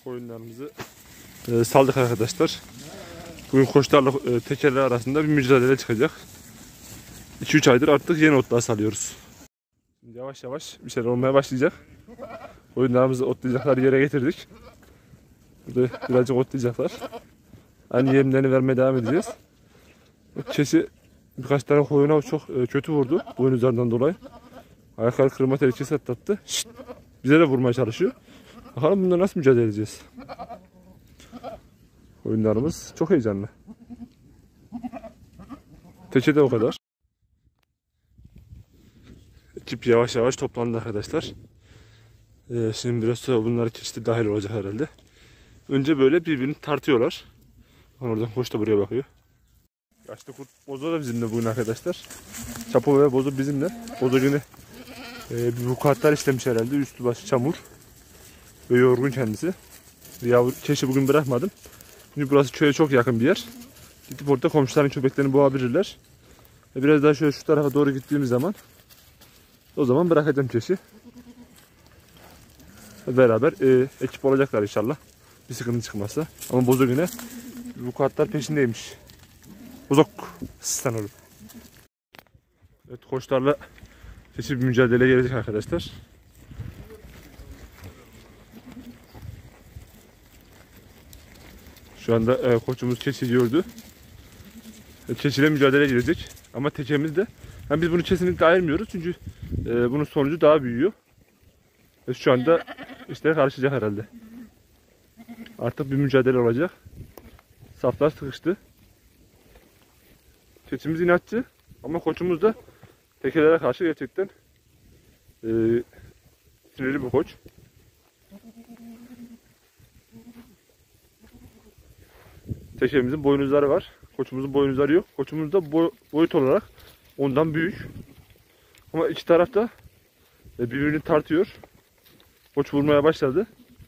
koyunlarımızı saldık arkadaşlar. Bugün koçlarla tekerler arasında bir mücadele çıkacak. 2-3 aydır artık yeni otlar salıyoruz. Şimdi yavaş yavaş bir şeyler olmaya başlayacak. Koyunlarımızı otlayacaklar yere getirdik. Burada birazcık otlayacaklar. Aynı yemlerini vermeye devam edeceğiz. Keçi birkaç tane koyuna çok kötü vurdu boynuzlarından dolayı. Ayakları kırma tehlikesi atlattı. Şşt, bize de vurmaya çalışıyor. Bakalım bununla nasıl mücadele edeceğiz. Oyunlarımız çok heyecanlı. Teke de o kadar. Ekip yavaş yavaş toplandı arkadaşlar. Şimdi biraz sonra bunlar keçi dahil olacak herhalde. Önce böyle birbirini tartıyorlar. Oradan koç da buraya bakıyor. Yaşlı kurt Bozo da bizimle bugün arkadaşlar. Çapo ve Bozo bizimle. Bozo yine bir vukuatlar işlemiş herhalde. Üstü başı çamur. Ve yorgun kendisi. Yavru keçi bugün bırakmadım. Çünkü burası köye çok yakın bir yer. Gidip orada komşuların köpeklerini boğabilirler. Biraz daha şöyle şu tarafa doğru gittiğimiz zaman o zaman bırakacağım keçi. Beraber ekip olacaklar inşallah. Bir sıkıntı çıkmazsa. Ama Bozo yine vukuatlar peşindeymiş. Bozok. Sen oğlum. Evet, koçlarla keçi bir mücadele gelecek arkadaşlar. Şu anda koçumuz keçi gördü. Keçiyle mücadele gelecek. Ama tekemiz de. Yani biz bunu kesinlikle ayırmıyoruz çünkü bunun sonucu daha büyüyor. Ve şu anda işte karışacak herhalde. Artık bir mücadele olacak. Saflar sıkıştı. Keçimiz inatçı ama koçumuz da tekelere karşı gerçekten sinirli bir koç. Tekemizin boynuzları var. Koçumuzun boynuzları yok. Koçumuz da boyut olarak ondan büyük. Ama iki taraf da birbirini tartıyor. Koç vurmaya başladı.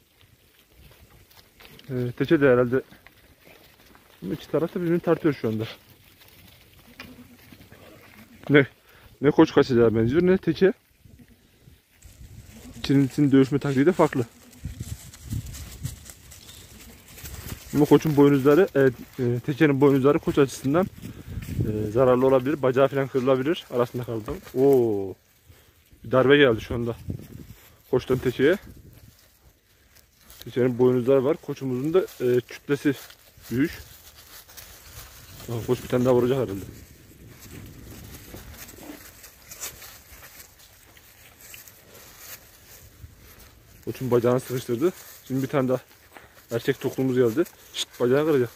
Teke de herhalde. İki taraf da birbirini tartıyor şu anda. Ne koç kaçacağı benziyor ne teke. İkisinin dövüşme taktiği de farklı. Ama koçun boynuzları, tekenin boynuzları koç açısından zararlı olabilir. Bacağı falan kırılabilir. Arasında kaldım. Oo, bir darbe geldi şu anda. Koçtan tekeye. Tekenin boynuzları var. Koçumuzun da kütlesi büyük. Koç bir tane daha vuracak herhalde. Koçun bacağını sıkıştırdı. Şimdi bir tane daha erkek toklumuz geldi. Şşt, bacağı kıracak.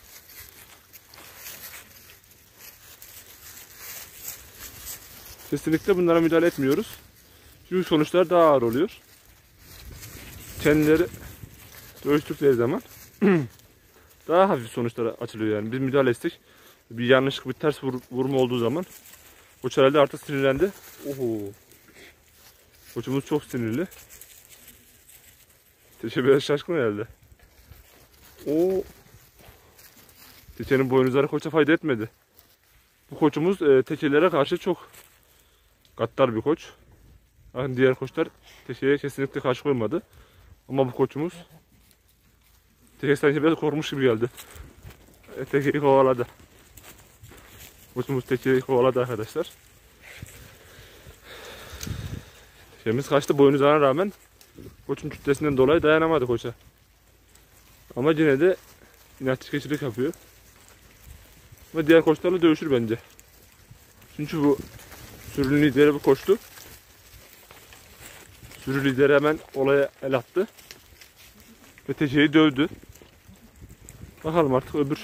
Kesinlikle bunlara müdahale etmiyoruz. Çünkü sonuçlar daha ağır oluyor. Kendileri dövüştükleri zaman daha hafif sonuçlara açılıyor yani. Biz müdahale ettik. Bir yanlışlık, bir ters vurma olduğu zaman koç herhalde artık sinirlendi. Oho. Koçumuz çok sinirli. Teşe biraz şaşkın herhalde. O tekenin boynuzları koça fayda etmedi. Bu koçumuz tekelere karşı çok gaddar bir koç. Yani diğer koçlar tekeye kesinlikle karşı koymadı. Ama bu koçumuz teke sanki biraz korkmuş gibi geldi. Tekeyi kovaladı. Koçumuz tekeyi kovaladı arkadaşlar. Tekemiz kaçtı boynuzlarına rağmen koçun kütlesinden dolayı dayanamadı koça. Ama yine de inatçı keçilik yapıyor. Ve diğer koçlarla dövüşür bence. Çünkü bu sürünün lideri bu koçtu. Sürü lideri hemen olaya el attı. Ve tekeyi dövdü. Bakalım artık öbür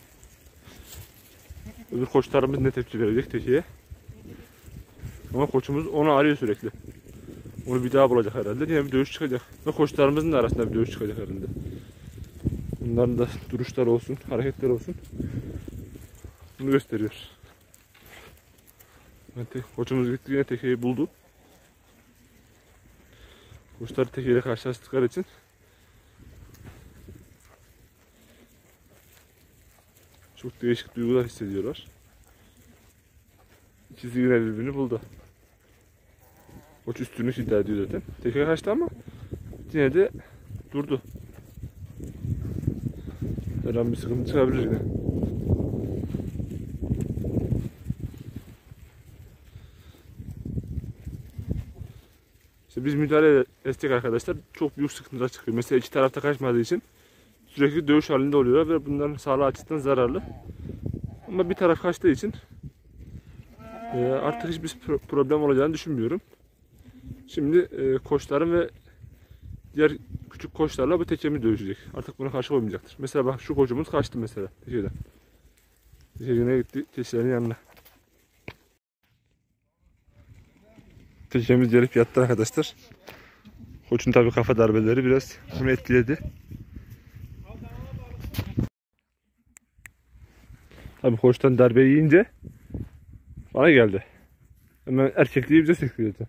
koçlarımız ne tepki verecek tekeye. Ama koçumuz onu arıyor sürekli. Onu bir daha bulacak herhalde. Yine bir dövüş çıkacak. Ve koçlarımızın da arasında bir dövüş çıkacak herhalde. Bunların da duruşları olsun, hareketleri olsun. Bunu gösteriyor. Koçumuz gitti yine tekeyi buldu. Koçlar tekeyle karşılaştıkları için çok değişik duygular hissediyorlar. İkisi yine birbirini buldu. Koç üstünlük iddia ediyor zaten. Teke kaçtı ama yine de durdu. Her an bir sıkıntı çıkabilir yine. İşte biz müdahale etsek arkadaşlar çok büyük sıkıntılar çıkıyor. Mesela iki tarafta kaçmadığı için sürekli dövüş halinde oluyorlar ve bunların sağlığı açısından zararlı. Ama bir taraf kaçtığı için artık hiçbir problem olacağını düşünmüyorum. Şimdi koçların ve diğer küçük koçlarla bu tekemiz dövüşecek. Artık buna karşı olmayacaktır. Mesela bak şu koçumuz kaçtı mesela tekeden. Tekine gitti keçilerin yanına. Tekemiz gelip yattı arkadaşlar. Koçun tabi kafa darbeleri biraz bunu etkiledi. Tabi koçtan darbe yiyince bana geldi. Hemen erkekliği bize söküyordu.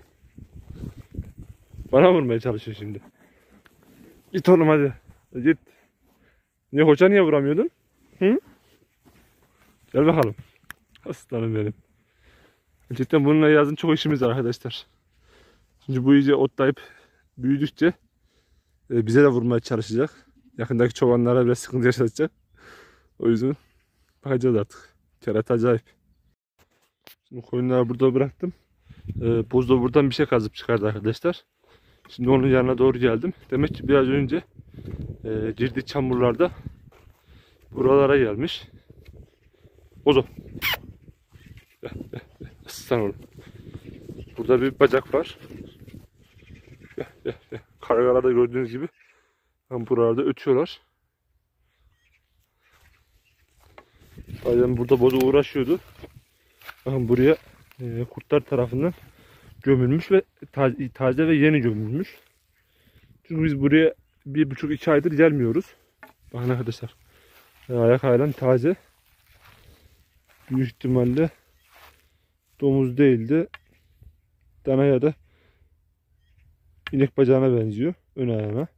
Bana vurmaya çalışıyor şimdi. Git oğlum hadi. Git. Niye hoca niye vuramıyordun? Hı? Gel bakalım. Aslanım benim. Gerçekten bununla yazın çok işimiz var arkadaşlar. Şimdi bu iyice otlayıp büyüdükçe bize de vurmaya çalışacak. Yakındaki çobanlara biraz sıkıntı yaşatacak. O yüzden bakacağız artık. Kerata acayip. Şimdi koyunları burada bıraktım. Boz da buradan bir şey kazıp çıkardı arkadaşlar. Şimdi onun yanına doğru geldim. Demek ki biraz önce girdiği çamurlarda buralara gelmiş. Bozo. Aslan oğlum. Burada bir bacak var. Kargalarda gördüğünüz gibi buralarda ötüyorlar. Bazen burada bozo uğraşıyordu. Bakın buraya kurtlar tarafından gömülmüş ve taze ve yeni gömülmüş. Çünkü biz buraya 1,5-2 aydır gelmiyoruz. Bakın arkadaşlar. Ayak halen taze. Büyük ihtimalle domuz değildi. Dana ya da inek bacağına benziyor. Ön ayağına.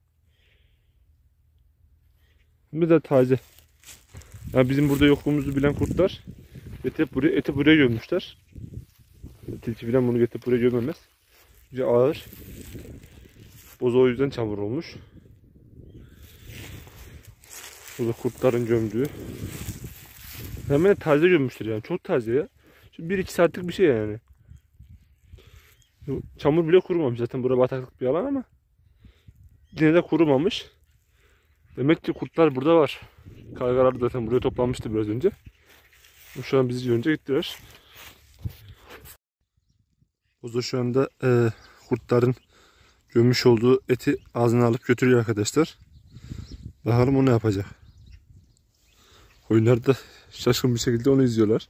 Bir de taze. Yani bizim burada yokluğumuzu bilen kurtlar eti buraya gömmüşler. Tilki falan bunu getirip buraya gömemez. Güzel ağır. Bozu o yüzden çamur olmuş. Burada kurtların gömdüğü. Hemen taze gömmüştür yani. Çok taze ya. Şu 1-2 saatlik bir şey yani. Çamur bile kurumamış. Zaten burada bataklık bir alan ama yine de kurumamış. Demek ki kurtlar burada var. Kargalar zaten buraya toplanmıştı biraz önce. Şu an bizi görünce gittiler. Bozo şu anda kurtların gömmüş olduğu eti ağzına alıp götürüyor arkadaşlar. Bakalım o ne yapacak. Koyunlar da şaşkın bir şekilde onu izliyorlar.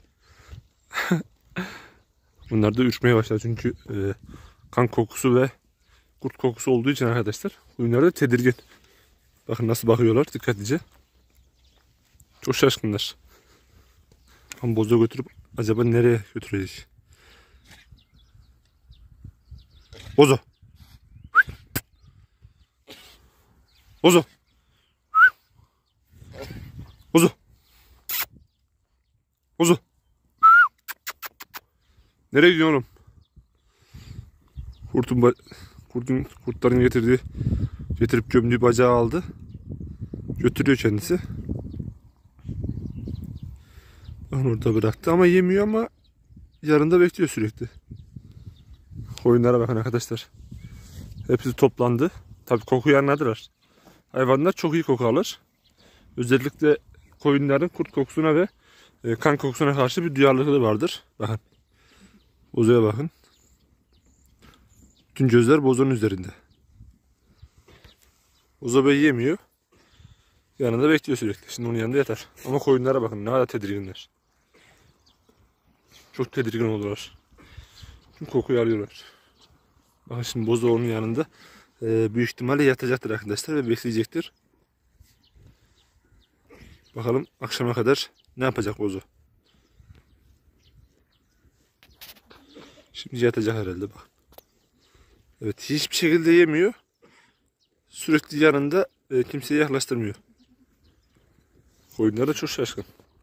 Bunlar da ürkmeye başladı çünkü kan kokusu ve kurt kokusu olduğu için arkadaşlar. Koyunlar da tedirgin. Bakın nasıl bakıyorlar dikkatlice. Çok şaşkınlar. Bozo götürüp acaba nereye götürecek? Bozo. Bozo. Bozo. Bozo. Nereye gidiyorsun oğlum? Kurtların getirip gömdüğü bacağı aldı. Götürüyor kendisi. Onu orada bıraktı ama yemiyor ama yanında bekliyor sürekli. Koyunlara bakın arkadaşlar. Hepsi toplandı. Tabii kokuyu anladılar. Hayvanlar çok iyi koku alır. Özellikle koyunların kurt kokusuna ve kan kokusuna karşı bir duyarlılığı vardır. Bakın. Bozoya bakın. Bütün gözler bozonun üzerinde. Bozo bey yemiyor. Yanında bekliyor sürekli. Şimdi onun yanında yatar. Ama koyunlara bakın ne kadar tedirginler. Çok tedirgin oldular. Çünkü kokuyu alıyorlar. Bakın şimdi bozo onun yanında büyük ihtimalle yatacaktır arkadaşlar ve bekleyecektir. Bakalım akşama kadar ne yapacak bozo. Şimdi yatacak herhalde bak. Evet hiçbir şekilde yemiyor. Sürekli yanında kimseyi yaklaştırmıyor. Koyunlar da çok şaşkın.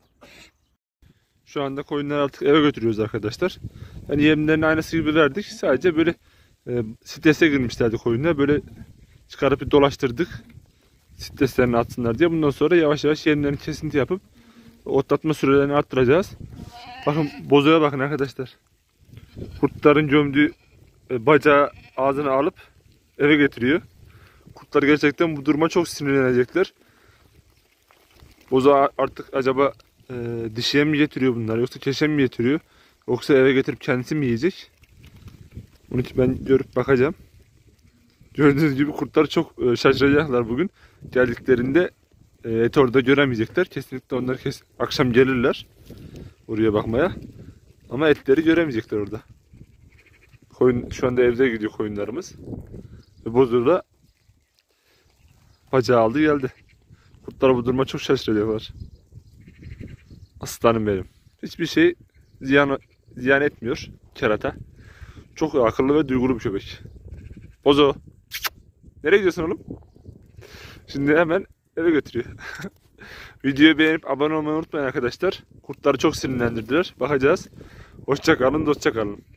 Şu anda koyunları artık eve götürüyoruz arkadaşlar. Yani yemlerin aynısı gibi verdik. Sadece böyle strese girmişlerdi koyunlar. Böyle çıkarıp bir dolaştırdık. Streslerini atsınlar diye. Bundan sonra yavaş yavaş yemlerini kesinti yapıp otlatma sürelerini arttıracağız. Bakın bozoya bakın arkadaşlar. Kurtların gömdüğü bacağı ağzına alıp eve getiriyor. Kurtlar gerçekten bu duruma çok sinirlenecekler. Boza artık acaba dişiye mi getiriyor bunlar, yoksa keşe mi getiriyor, yoksa eve getirip kendisi mi yiyecek? Bunu ben görüp bakacağım. Gördüğünüz gibi kurtlar çok şaşıracaklar bugün. Geldiklerinde eti orada göremeyecekler. Kesinlikle onlar akşam gelirler oraya bakmaya. Ama etleri göremeyecekler orada. Koyun, şu anda evde gidiyor koyunlarımız. Ve bozu da bacağı aldı geldi. Kurtlar bu duruma çok şaşıracaklar. Aslanım benim. Hiçbir şey ziyan etmiyor kerata. Çok akıllı ve duygulu bir köpek. Bozo. Nereye gidiyorsun oğlum? Şimdi hemen eve götürüyor. Videoyu beğenip abone olmayı unutmayın arkadaşlar. Kurtları çok sinirlendirdiler. Bakacağız. Hoşça kalın, dostça kalın.